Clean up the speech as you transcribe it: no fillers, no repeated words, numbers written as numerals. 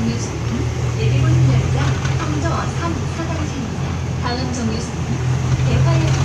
정류소는 예비군 열차 성저 3 사당차입니다. 다음 정류소는 대화역